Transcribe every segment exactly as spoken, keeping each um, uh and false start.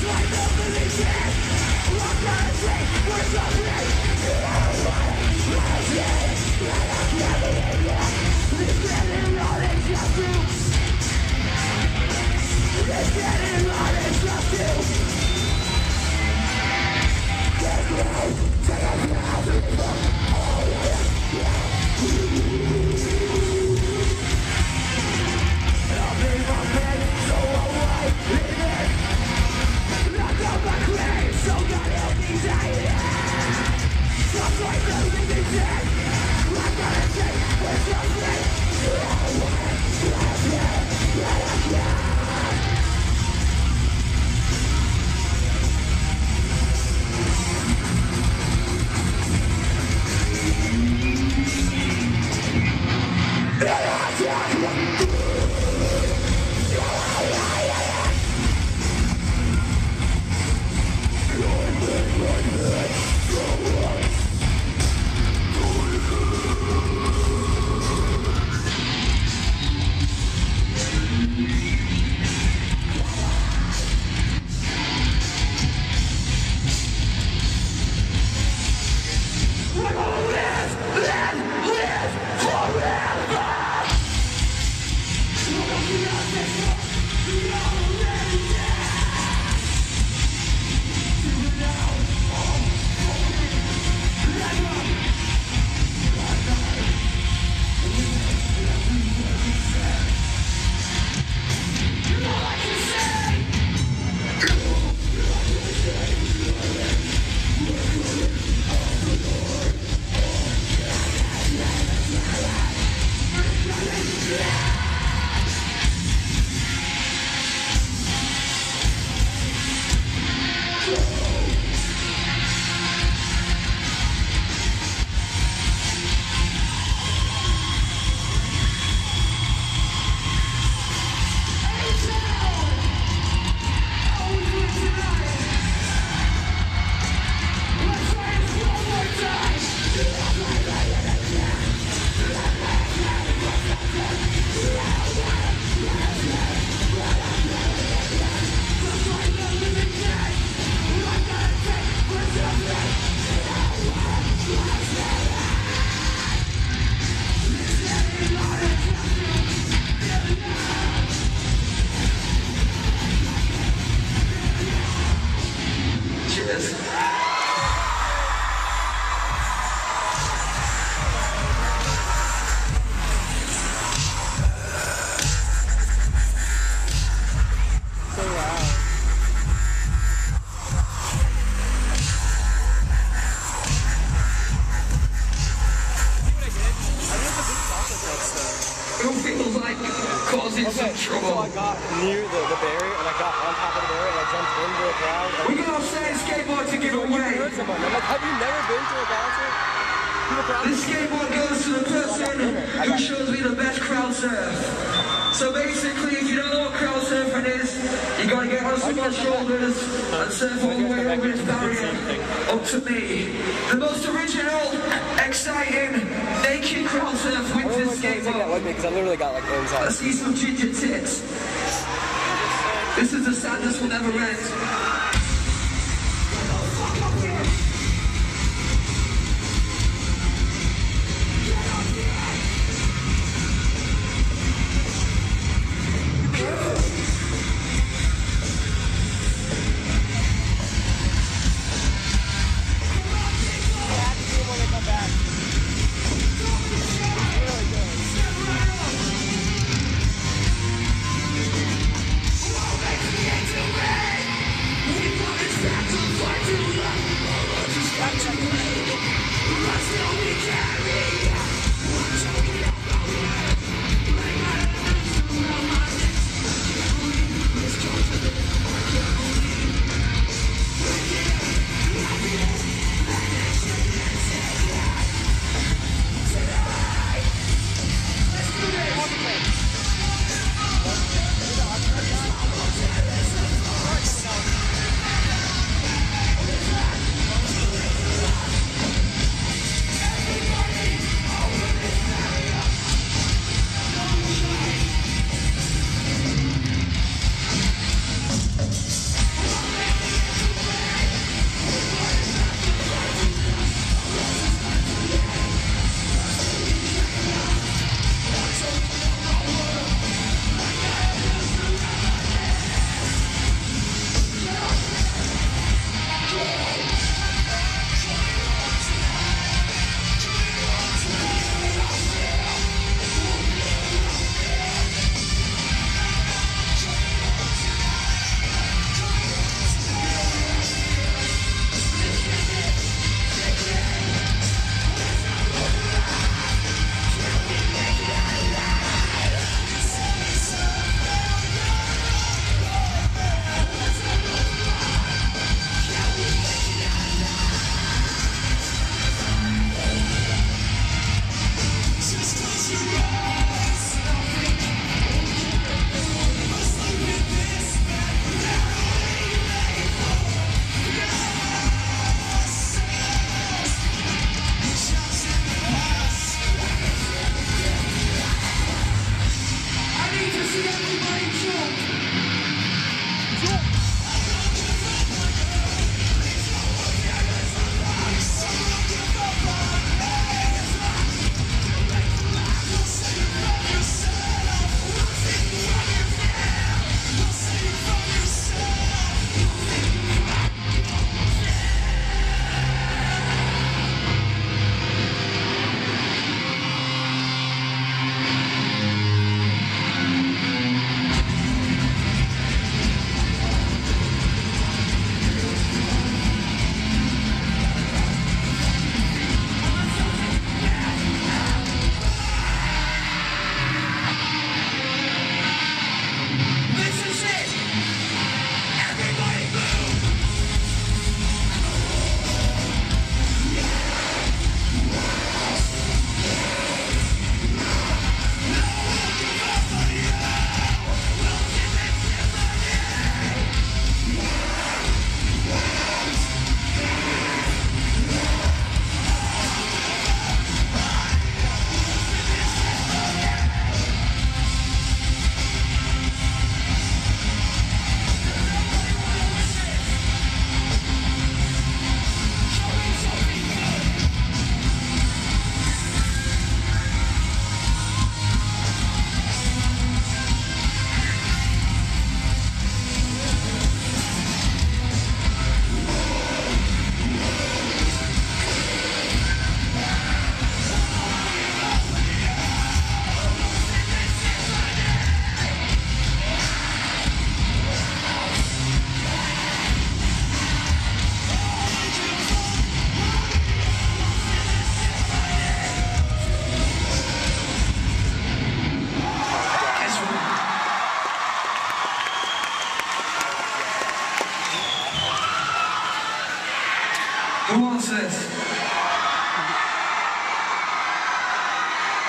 Okay, so I got near the, the barrier, and I got on top of the barrier, and I jumped into the crowd. We got offside skateboard to give away. You heard someone. I'm like, have you never been to a concert? This skateboard goes to the person who shows me the best crowd surf. So basically, if you don't know what crowd surfing is, you gotta get on someone's shoulders and surf all the way over this barrier up to me. The most original, exciting, naked crowd surf with this skateboard. Because I literally got like inside. Let's see some ginger tits. This is the sadness will never end.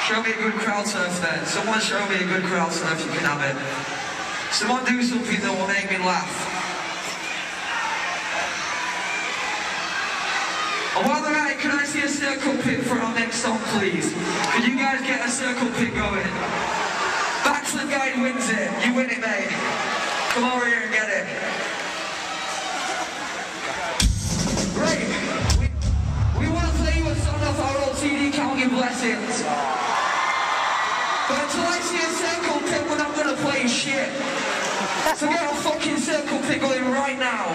Show me a good crowd surf then. Someone show me a good crowd surf, you can have it. Someone do something that will make me laugh. And while they're at it, can I see a circle pit for our next song, please? Could you guys get a circle pit going? Backslid Guide wins it. You win it, mate. Come over here and get it. Right. We, we want to play you a song off our old C D, Count Your Blessings. But until I see a circle pit, we're not going to play shit. So get a fucking circle pit going right now.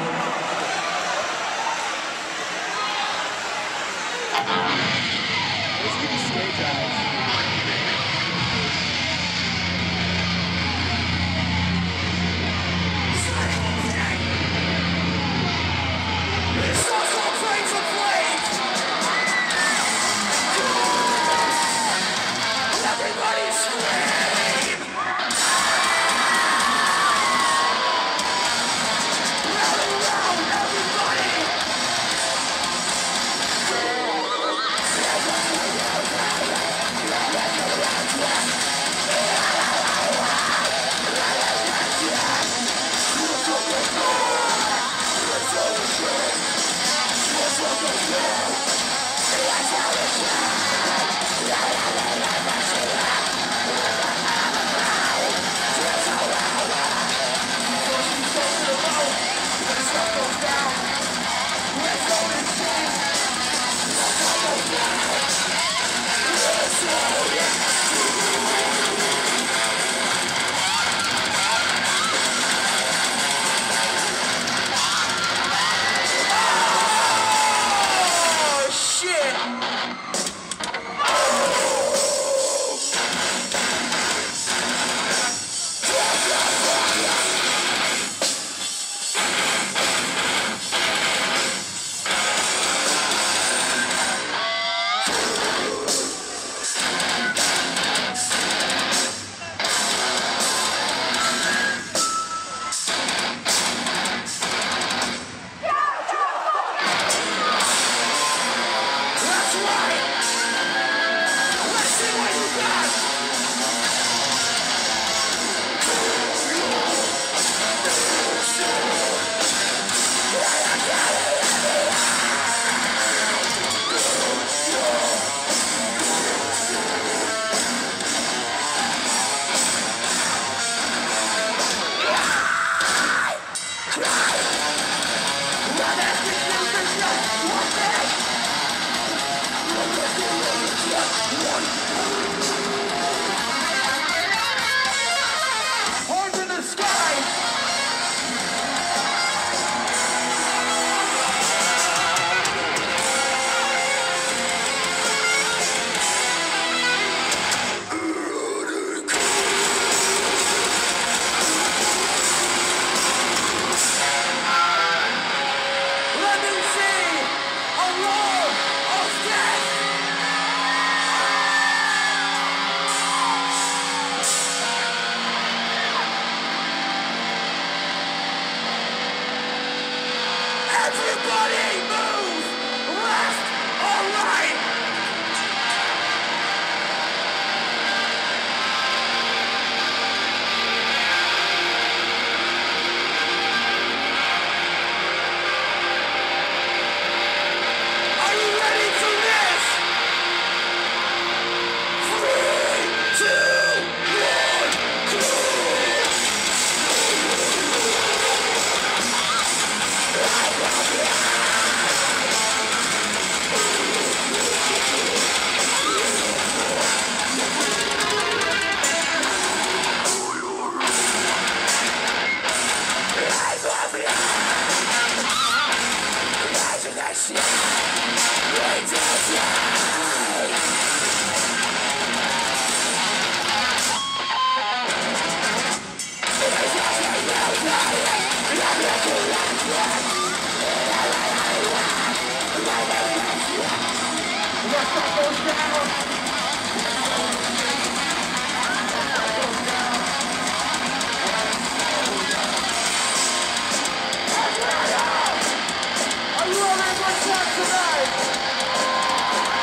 Are you all ready for tonight?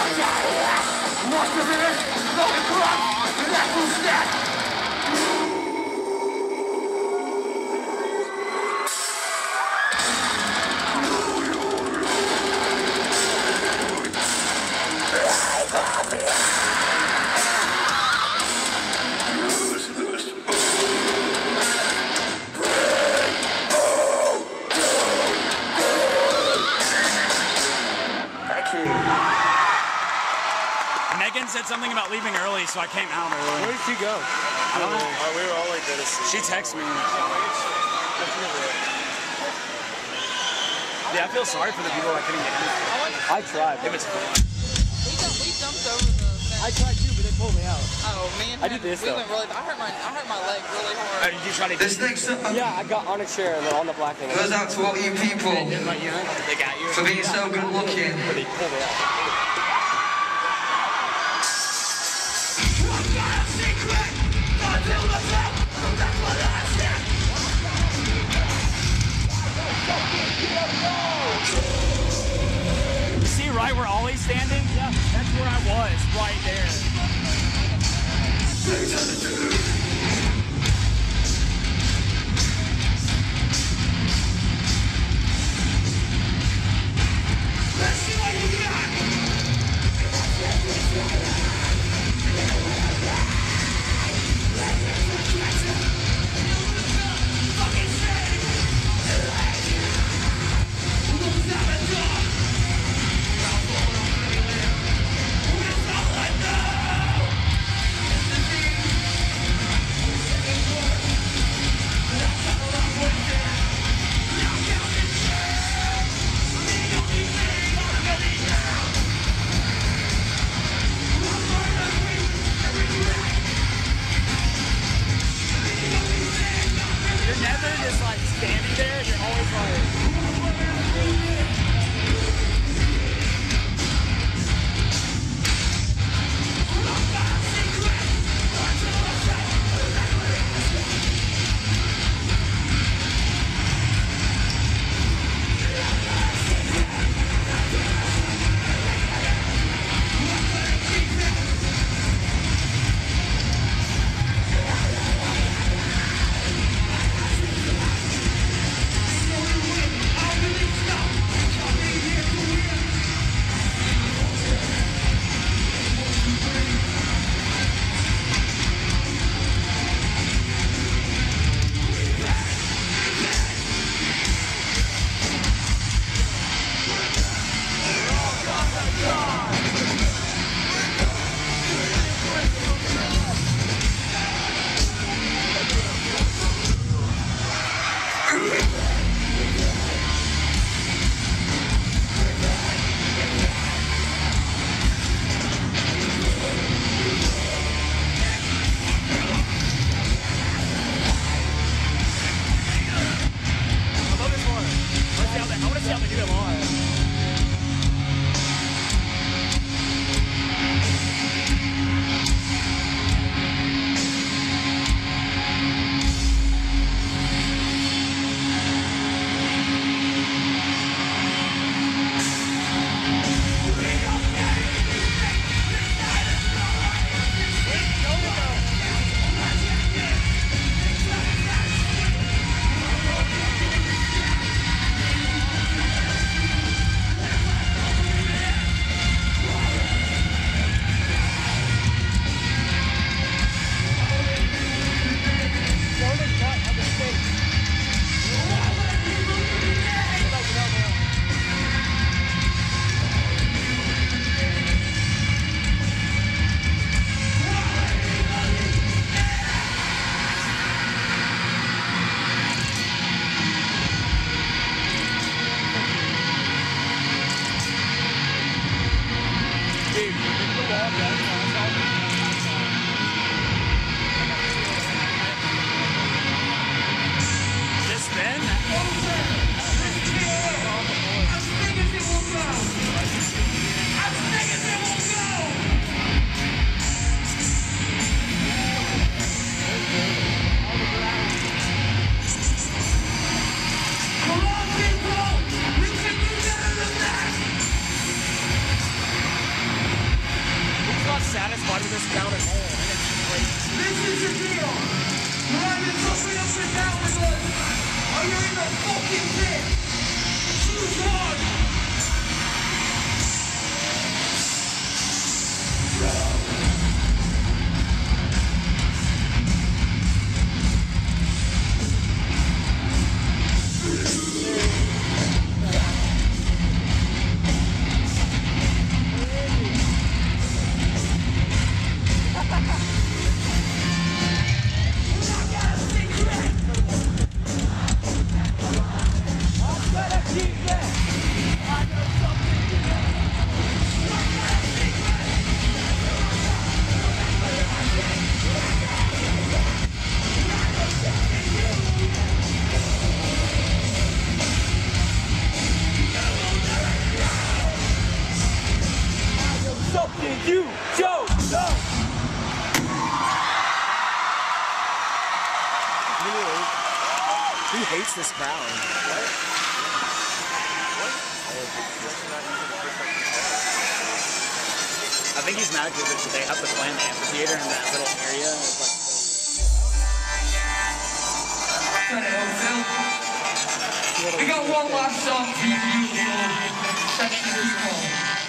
Megan said something about leaving early, so I came out early. Where did she go? I don't know. Oh, we were all like that. She texted me. Yeah, I feel sorry for the people that couldn't get in. I tried. It was fun. We, jumped, we jumped over the fence. I tried too, but they pulled me out. Oh, man. I did this, We though. went really, I hurt my, I hurt my leg really Oh, hard. did you try to This next song Yeah, I got on a chair and then on the black thing. goes out to all you people They didn't let you in? They got you? for being so good looking. But they pulled me out. See right where Ollie's standing? Yeah, that's where I was, right there. You're never just like standing there, you're always like... I the fucking pit. Choose one. Something you don't know. He hates this crowd. I think he's mad because they have to play in the amphitheater in that little area. It's like Turn it on, Phil. We got one last song for you beautiful section of this call.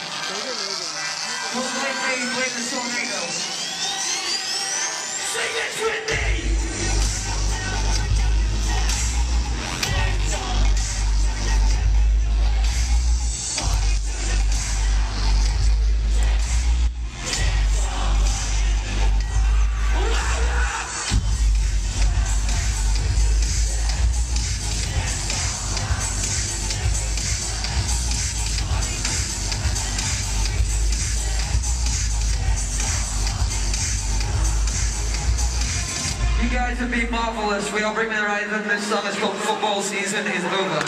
We'll play Dave with the tornado. Sing this with me! You guys have been marvelous. We are bringing the horizon. This song is called Football Season is Over.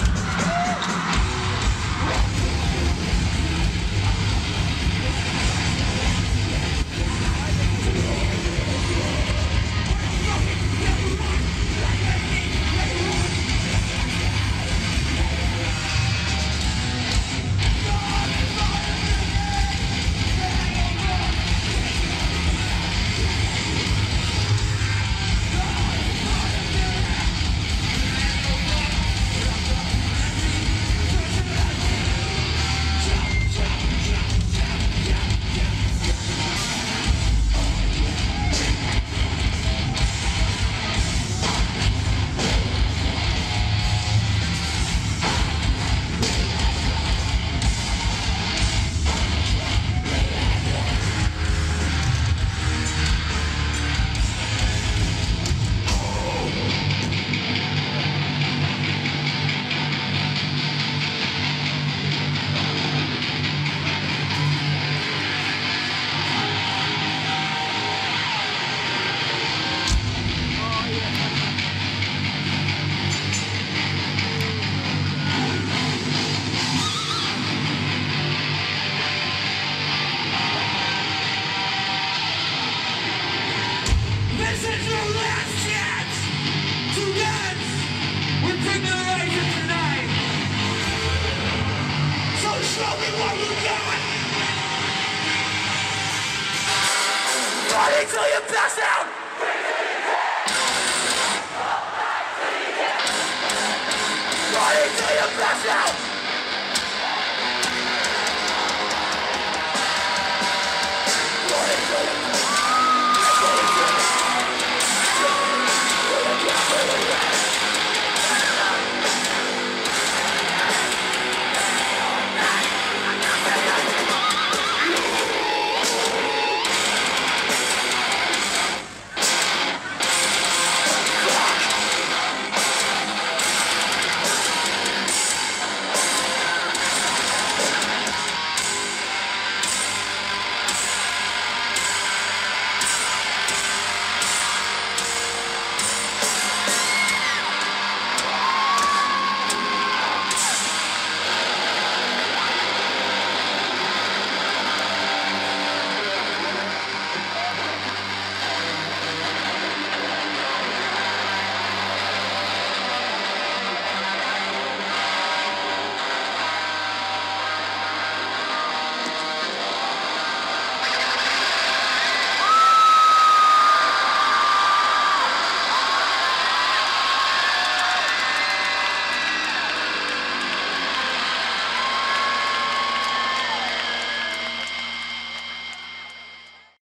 Party till you pass out! Party till you pass out!